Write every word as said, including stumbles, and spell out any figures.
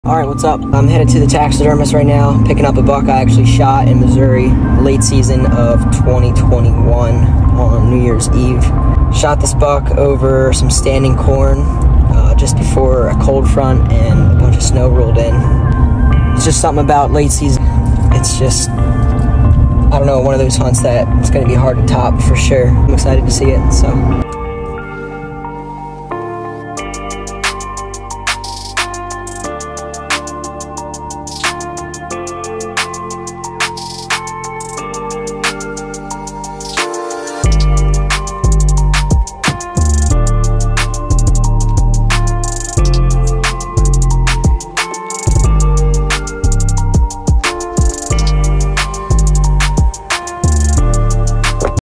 Alright, what's up? I'm headed to the taxidermist right now, picking up a buck I actually shot in Missouri late season of twenty twenty-one on New Year's Eve. Shot this buck over some standing corn uh, just before a cold front and a bunch of snow rolled in. It's just something about late season. It's just, I don't know, one of those hunts that it's going to be hard to top for sure. I'm excited to see it, so...